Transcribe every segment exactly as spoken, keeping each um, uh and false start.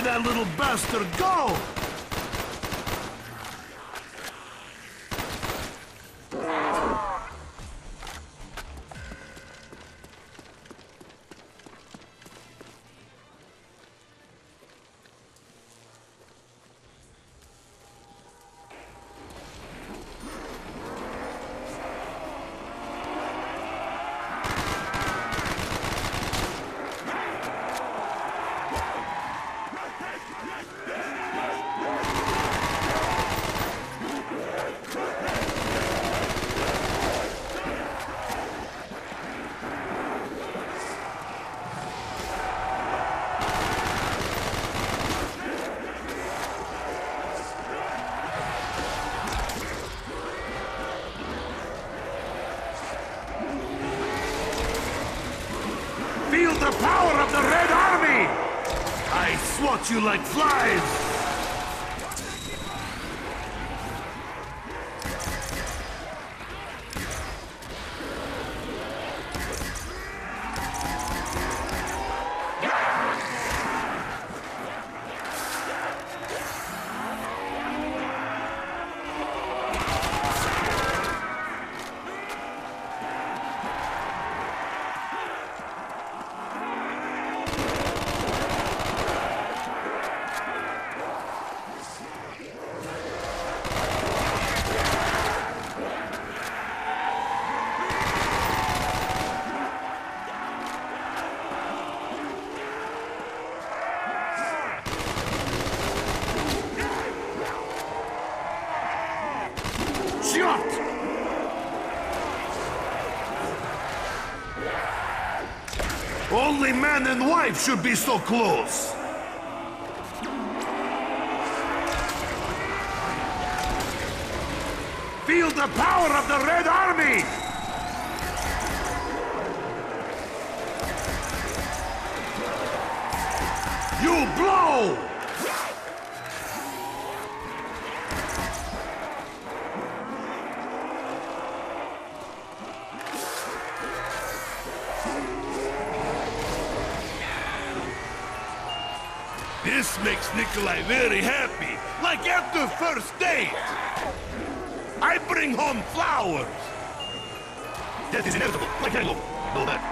that little bastard go! Feel the power of the Red Army! I swat you like flies! Only man and wife should be so close! Feel the power of the Red Army! You blow! This makes Nikolai very happy, like after first date. I bring home flowers. Death is inevitable, like Halo. Know that.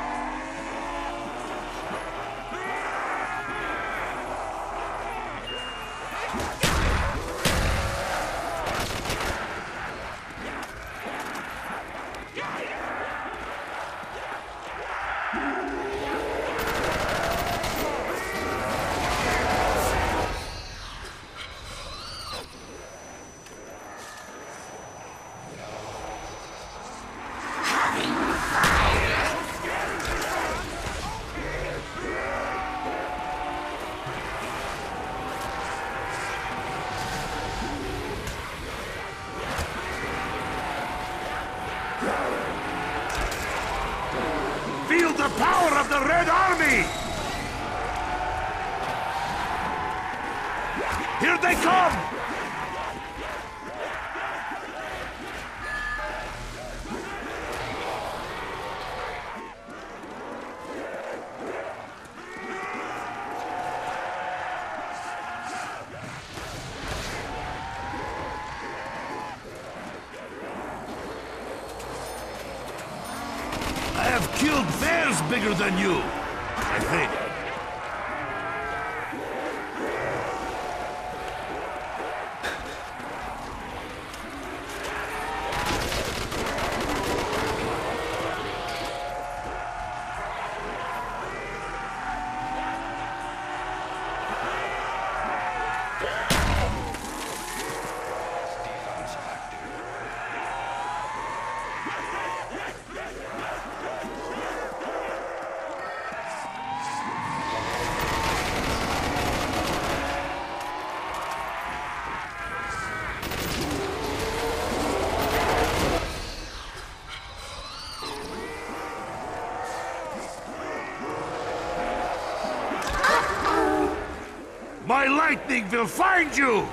Feel the power of the Red Army! Here they come! I have killed bears bigger than you, I think. My lightning will find you!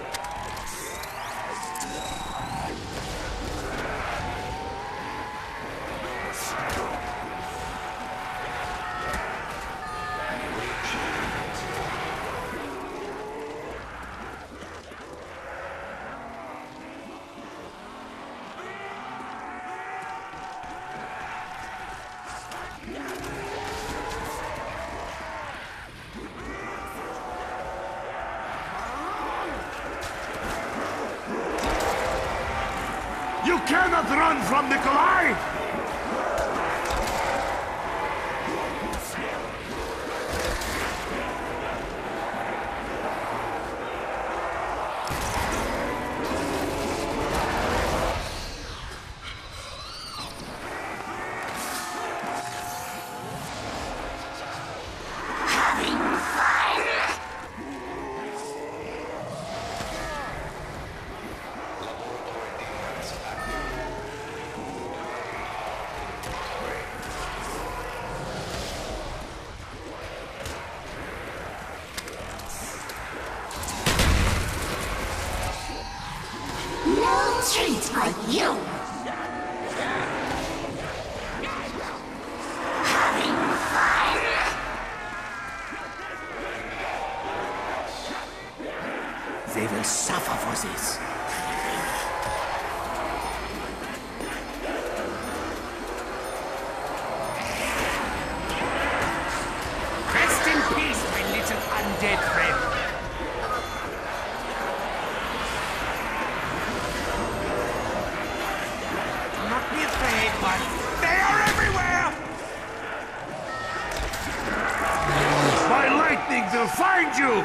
run from Nikolai? Treat for you! Having fun! They will suffer for this. Rest in peace, my little undead friend. But they are everywhere! My lightning will find you!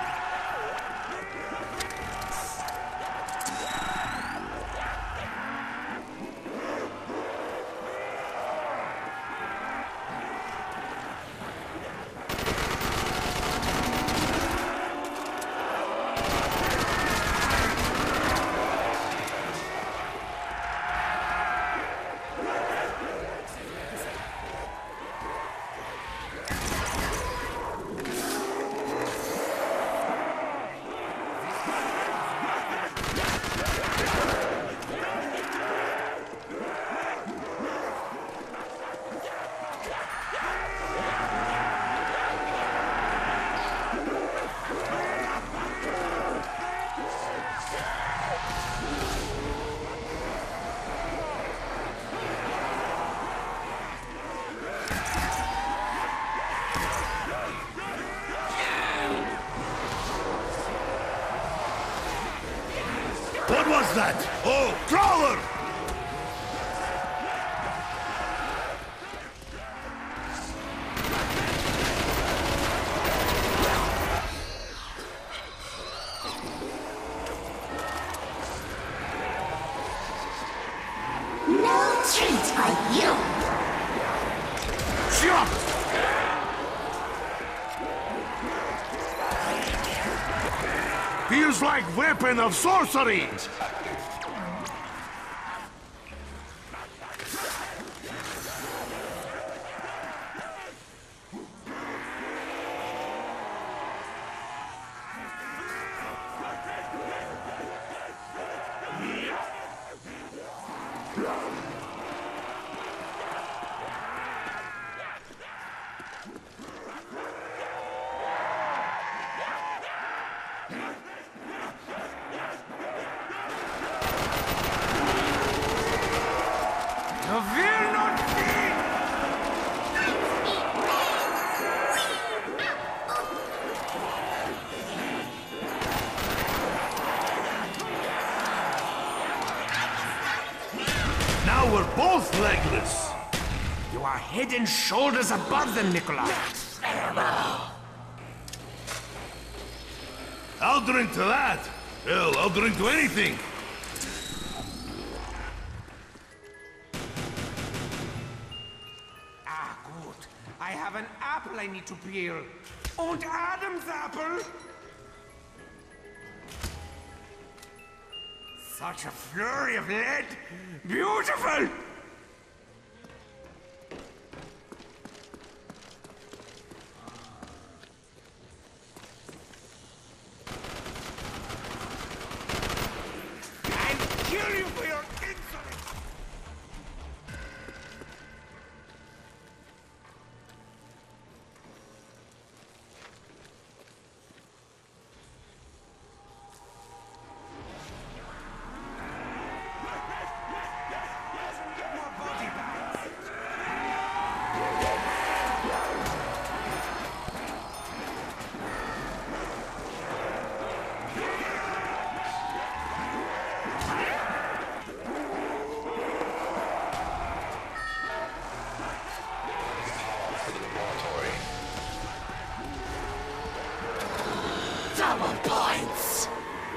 What was that? Oh, Crawler! No treat for you! Shot! Feels like weapon of sorcery! You will not feed! Now we're both legless! You are head and shoulders above them, Nikolai. I'll drink to that! Hell, I'll drink to anything! Ah, good. I have an apple I need to peel. And Adam's apple. Such a flurry of lead. Beautiful! I'll kill you for your insolence! Double points!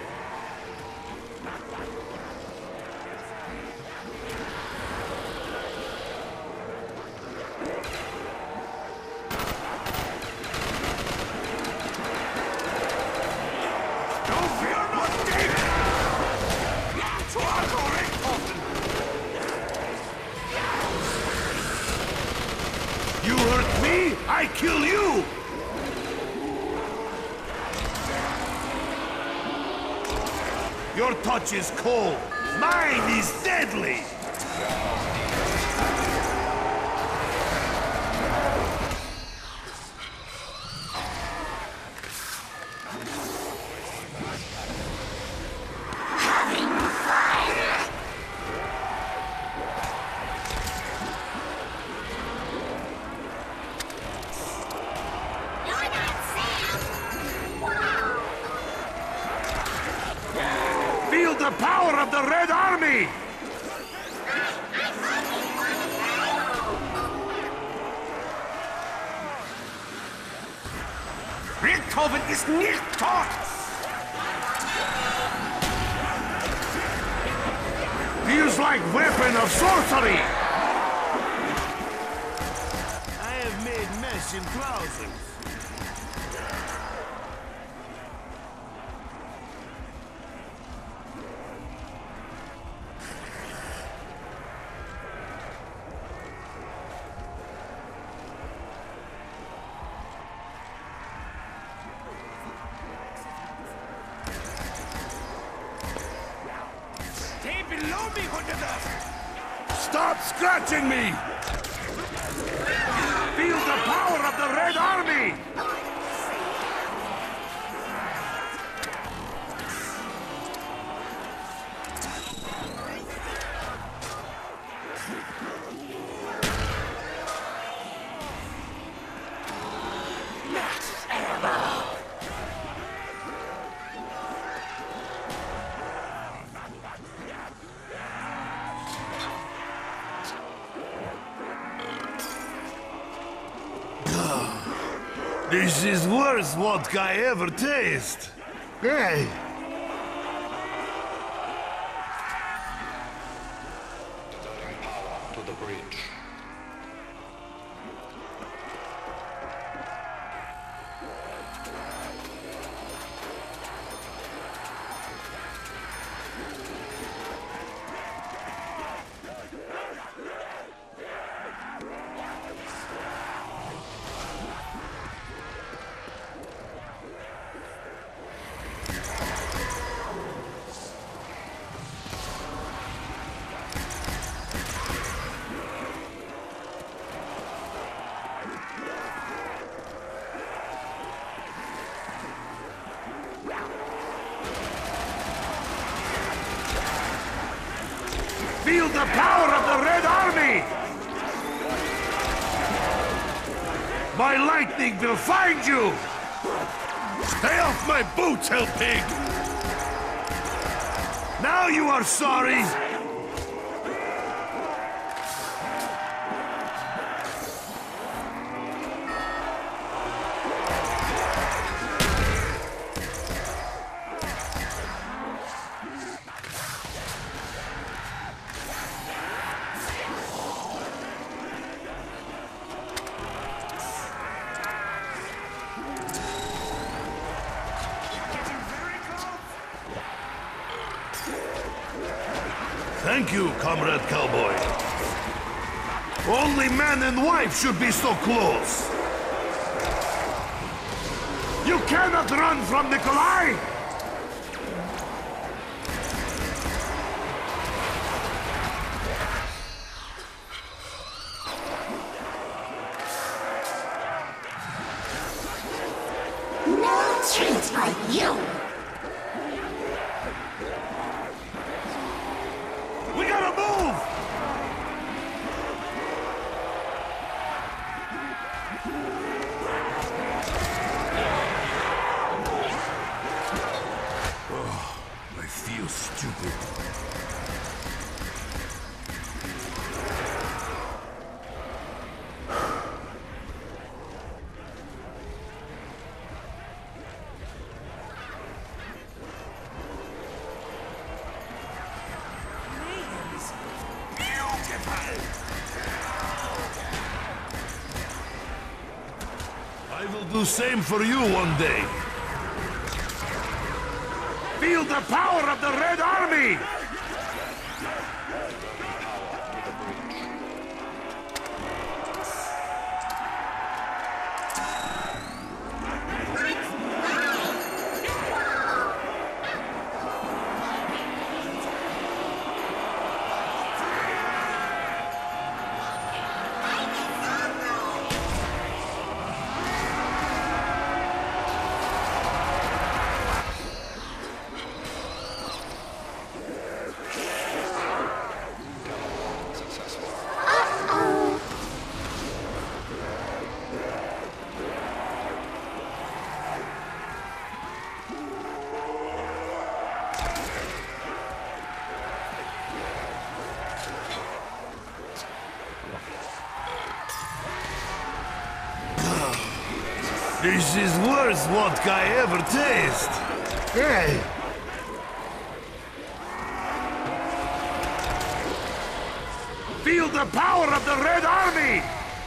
You hurt me, I kill you! Your touch is cold, mine is deadly! Feel the power of the Red Army! Richthofen ist nicht tot! Feels like weapon of sorcery! I have made mess in thousands. Stay below me, Hunter! Stop scratching me! Feel the power of the Red Army! This is worst vodka I ever taste. Hey! To the bridge. Feel the power of the Red Army! My lightning will find you! Stay off my boots, hell pig! Now you are sorry! Thank you, Comrade Cowboy. Only man and wife should be so close. You cannot run from Nikolai! No treat for you! We gotta move! Oh, I feel stupid. I will do same for you one day. Feel the power of the Red Army! This is worst vodka I ever taste. Hey! Feel the power of the Red Army!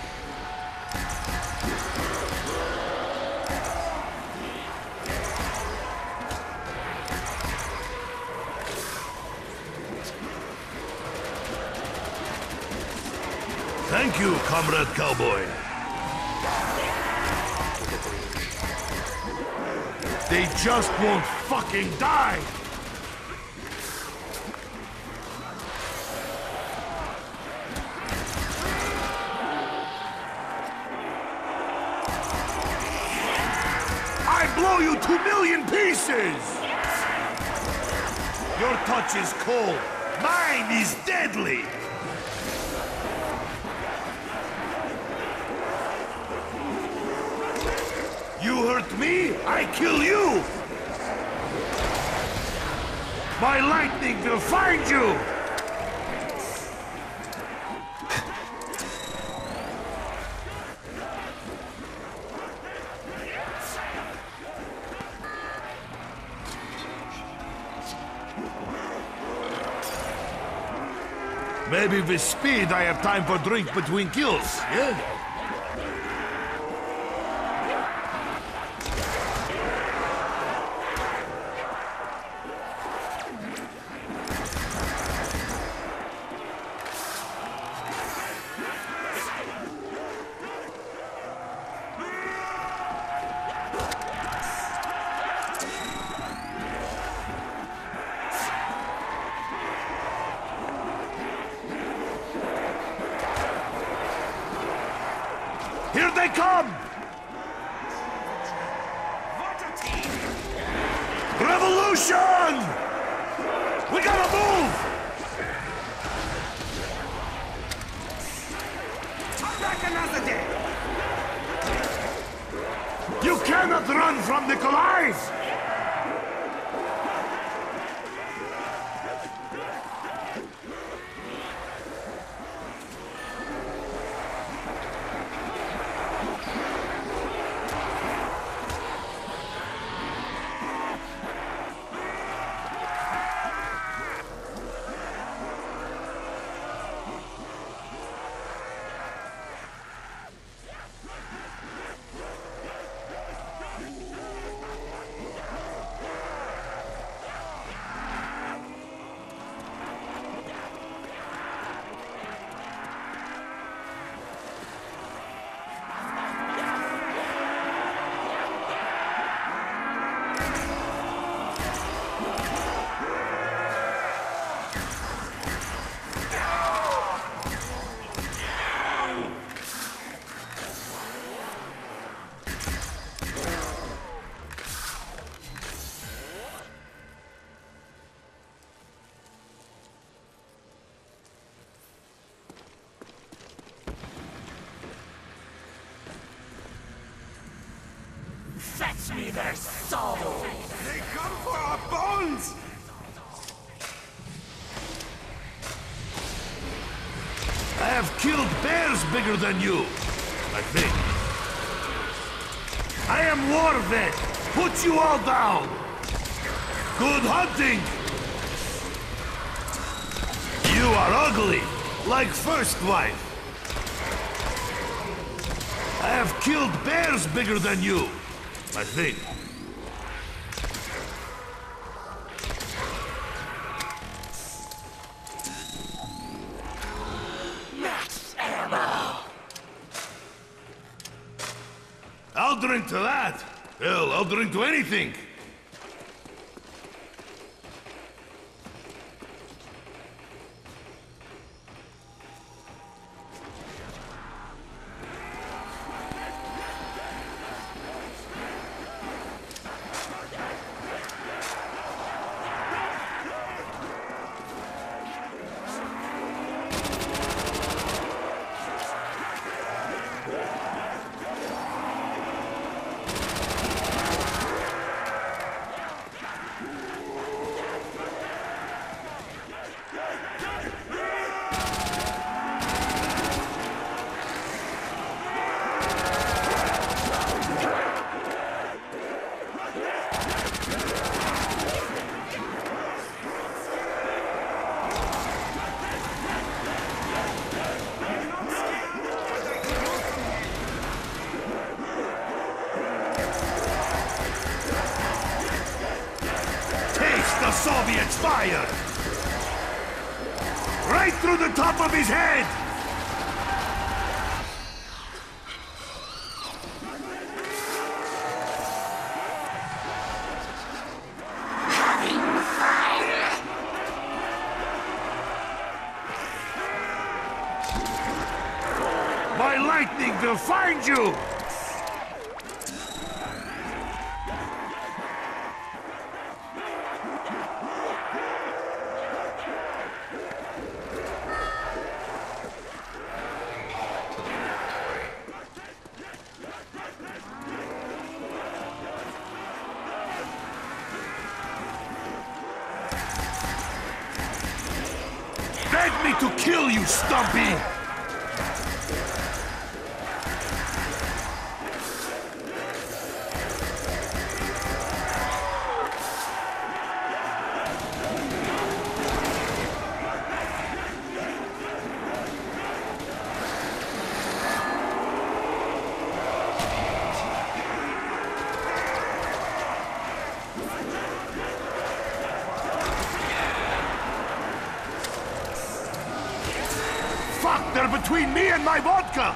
Thank you, Comrade Cowboy. They just won't fucking die! I blow you to million pieces! Your touch is cold, mine is deadly! You hurt me, I kill you! My lightning will find you! Maybe with speed I have time for drink between kills, yeah? Here they come! Revolution! We gotta move! Come back another day! You cannot run from Nikolai! Fetch me their soul! They come for our bones! I have killed bears bigger than you, I think. I am war vet. Put you all down. Good hunting. You are ugly, like first wife. I have killed bears bigger than you, I think. Max ammo. I'll drink to that. Hell, I'll drink to anything. The Soviets fire! Right through the top of his head! My lightning will find you! Beg me to kill you, Stumpy! Fuck, they're between me and my vodka!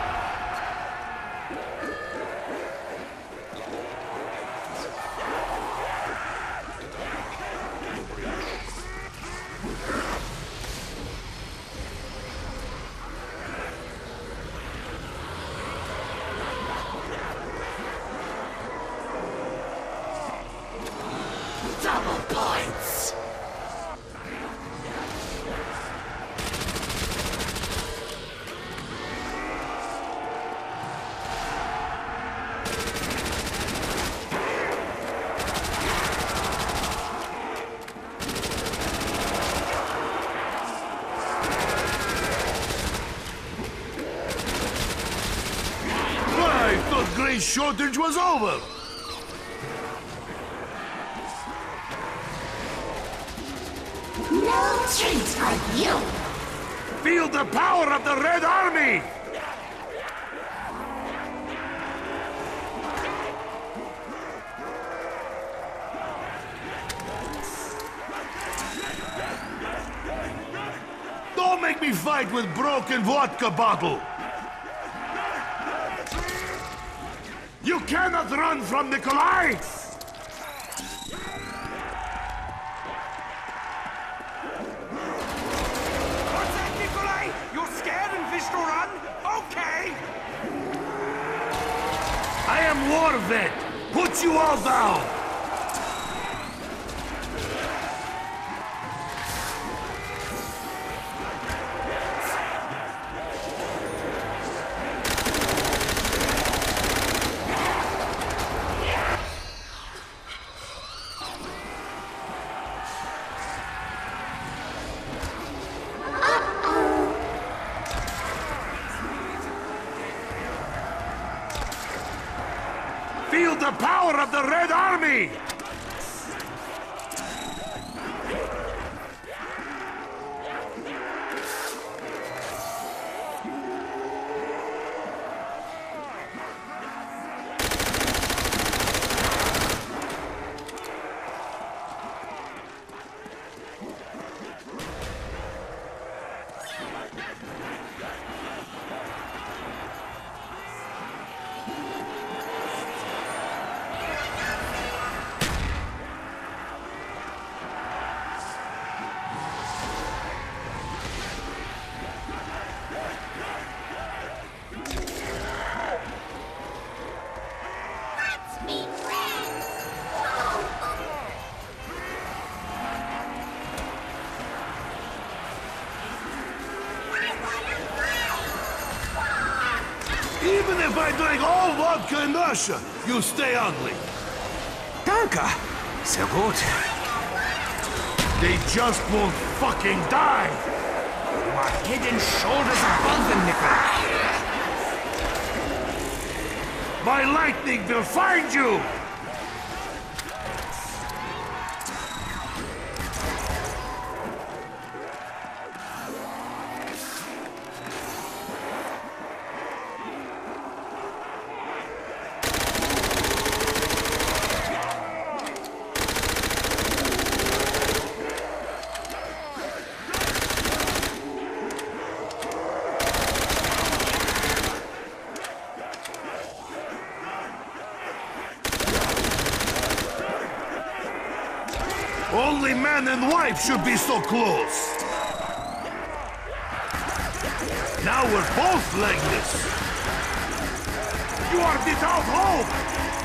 Double points. I thought Gray's shortage was over! No treat for you. Feel the power of the Red Army! Don't make me fight with broken vodka bottle! You cannot run from Nikolai! What's that, Nikolai? You're scared and wish to run? Okay! I am war vet! Put you all down! Feel the power of the Red Army! I drank all vodka in Russia, you stay ugly. Danke. Sehr gut. They just won't fucking die. You are head and shoulders above them, Nikolai. My lightning will find you. Only man and wife should be so close. Now we're both legless. You are without hope.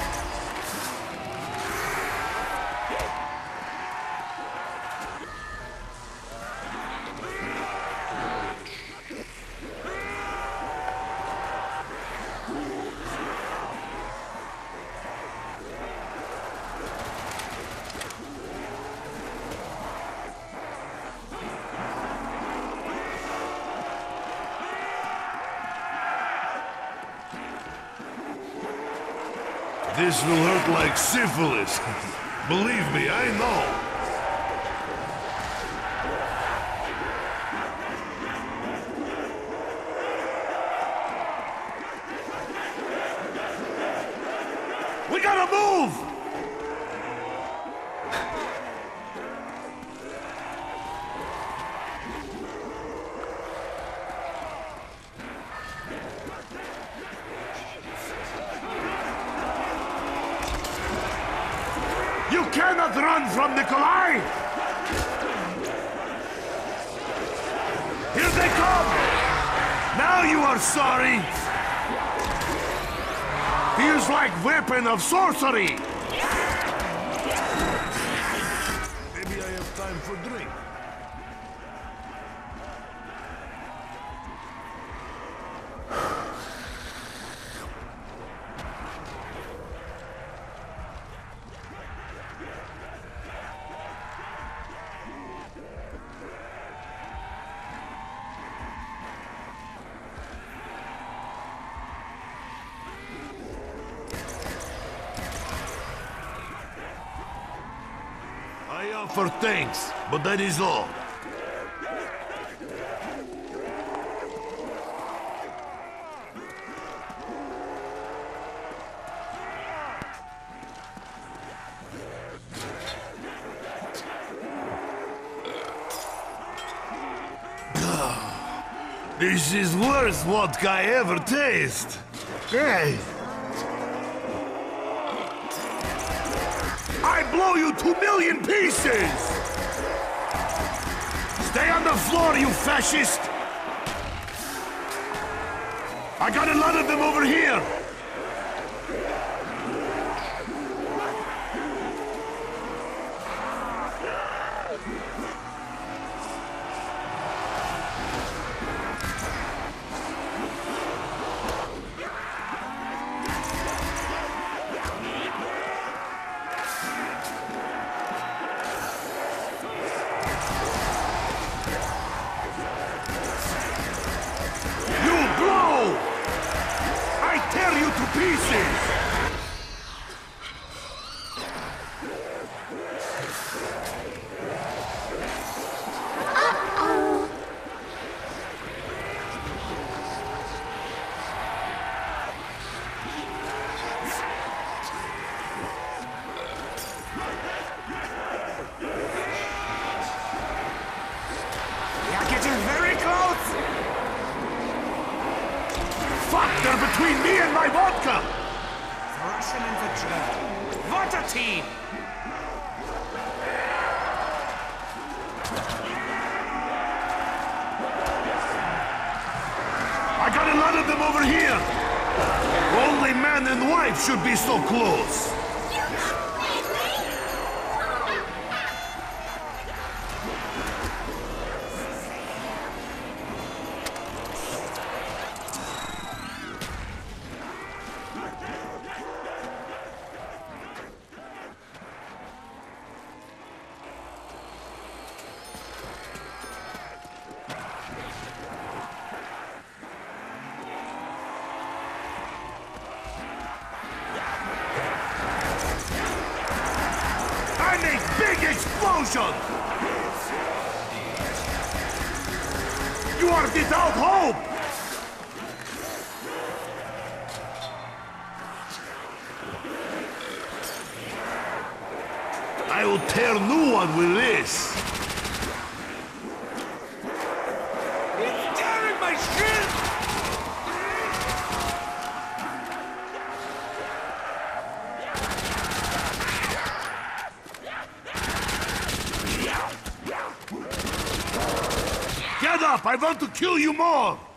This will hurt like syphilis. Believe me, I know. We gotta move! You cannot run from Nikolai! Here they come! Now you are sorry! Feels like weapon of sorcery! Maybe I have time for drink. I offer thanks, but that is all. This is worst vodka I ever taste. Hey! I blow you to million pieces! Stay on the floor, you fascist! I got a lot of them over here! Tear you to pieces! Uh-oh. We are getting very close! Fuck, they're between me and my vodka! The Russian and the German. What a team! I got a lot of them over here! Only man and wife should be so close! explosion! You are without hope! I will tear new one with this! It's tearing my shit! Get up! I want to kill you more!